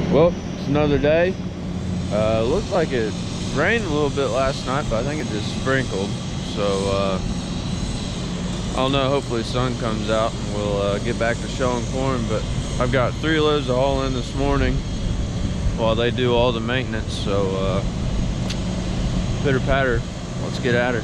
Well, it's another day. Looked like it rained a little bit last night, but I think it just sprinkled. So I don't know, hopefully the sun comes out and we'll get back to showing corn. But I've got 3 loads to haul in this morning while they do all the maintenance. So pitter patter, let's get at her.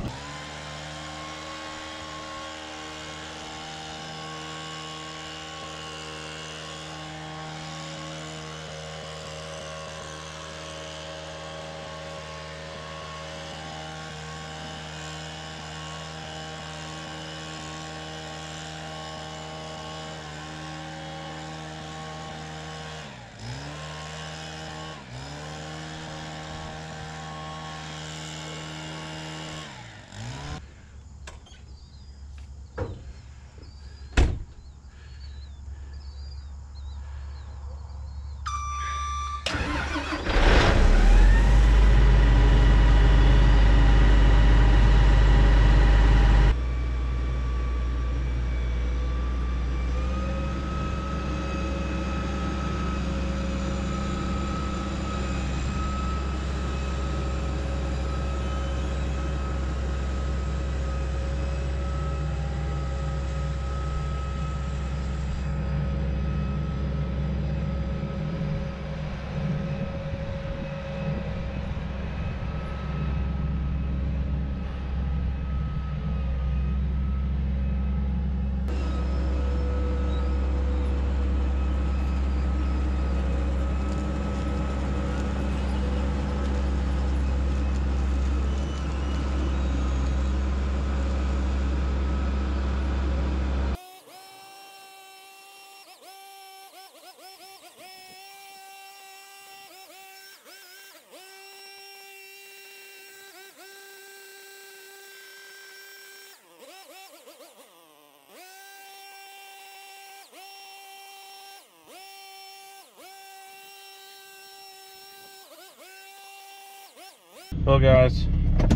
Well guys,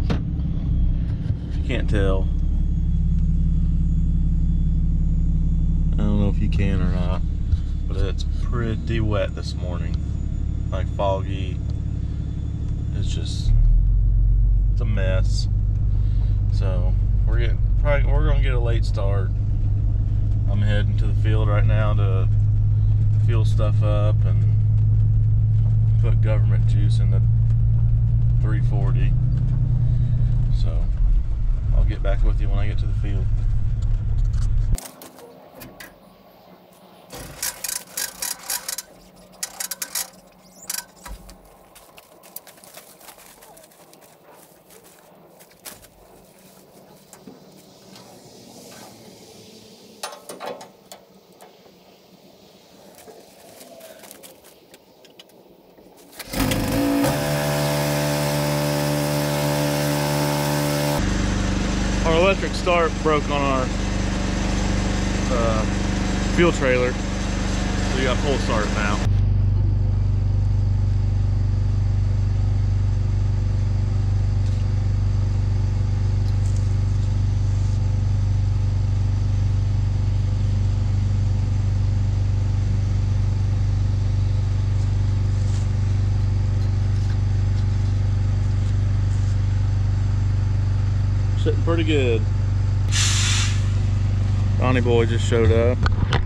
if you can't tell, I don't know if you can or not, but it's pretty wet this morning, like foggy. It's a mess. So we're gonna get a late start. I'm heading to the field right now to fuel stuff up and put government juice in the 340. So I'll get back with you when I get to the field. Our electric start broke on our fuel trailer, so we got full start now. Sitting pretty good. Donnie boy just showed up.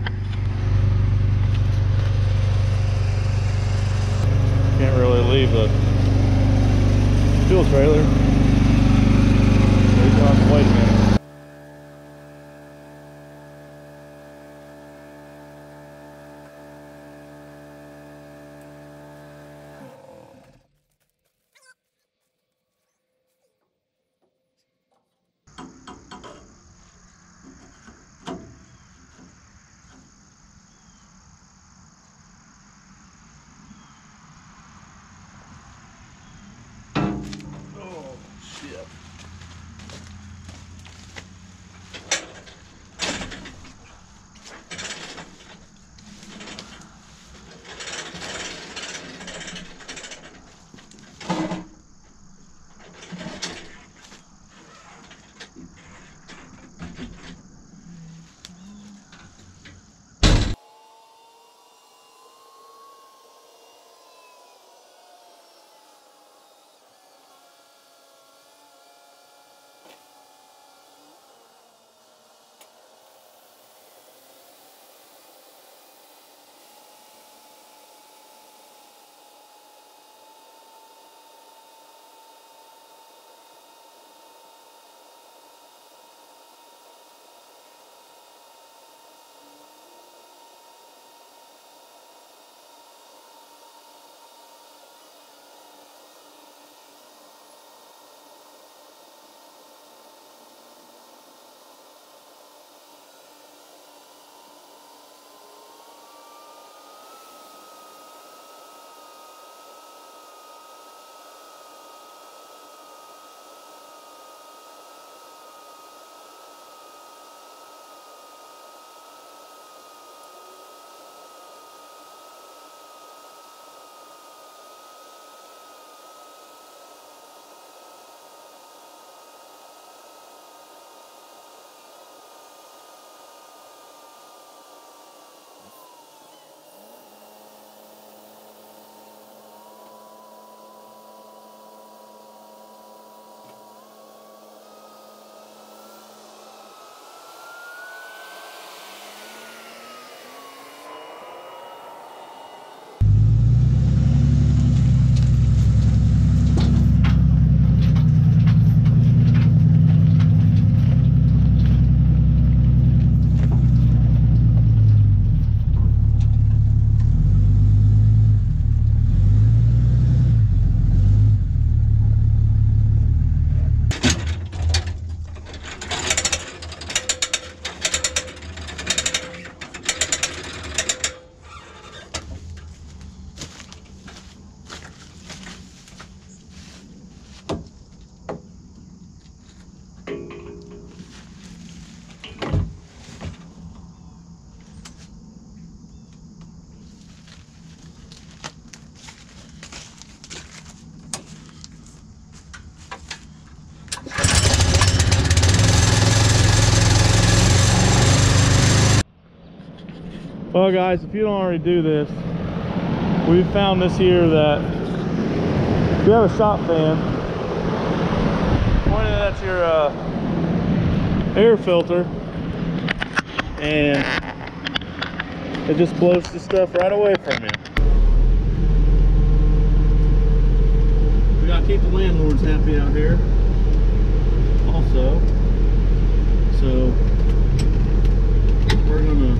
Can't really leave the fuel trailer. So he's gonna have to wait a minute. Well guys, if you don't already do this, we've found this here that if you have a shop fan, point it at your air filter and it just blows the stuff right away from you. We gotta keep the landlords happy out here also, so we're gonna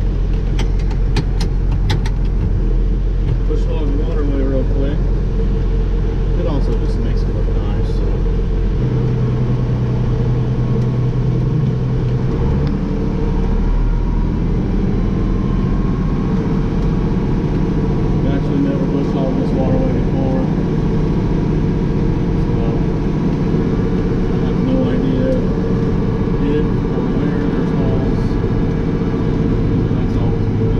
push hog the water away real quick. It also just makes it look nice. So. We actually never bush hogged this waterway before, so I have no idea if or where there's holes. That's always good.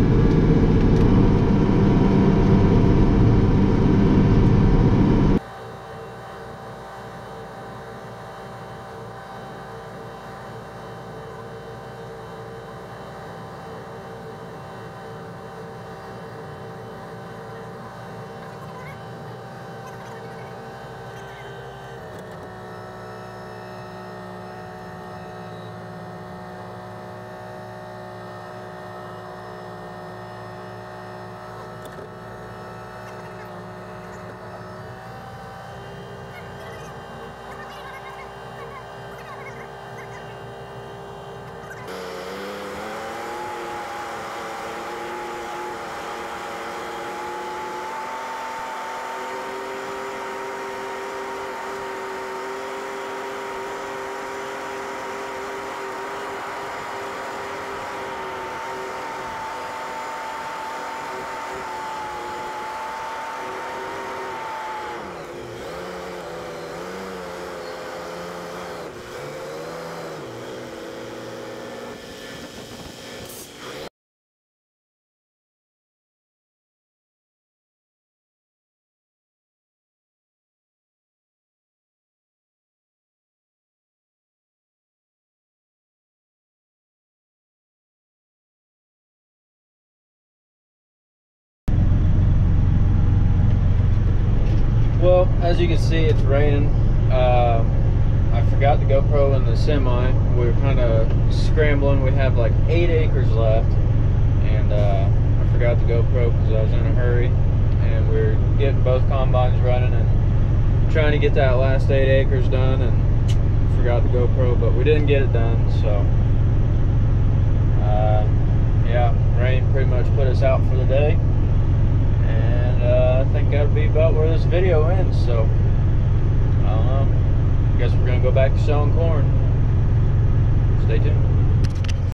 Well, as you can see, it's raining. I forgot the GoPro in the semi. We were kind of scrambling. We have like 8 acres left, and I forgot the GoPro because I was in a hurry, and we were getting both combines running and trying to get that last 8 acres done, and forgot the GoPro, but we didn't get it done. So yeah, rain pretty much put us out for the day. I think that'll be about where this video ends, so I don't know. I guess we're gonna go back to sowing corn. Stay tuned.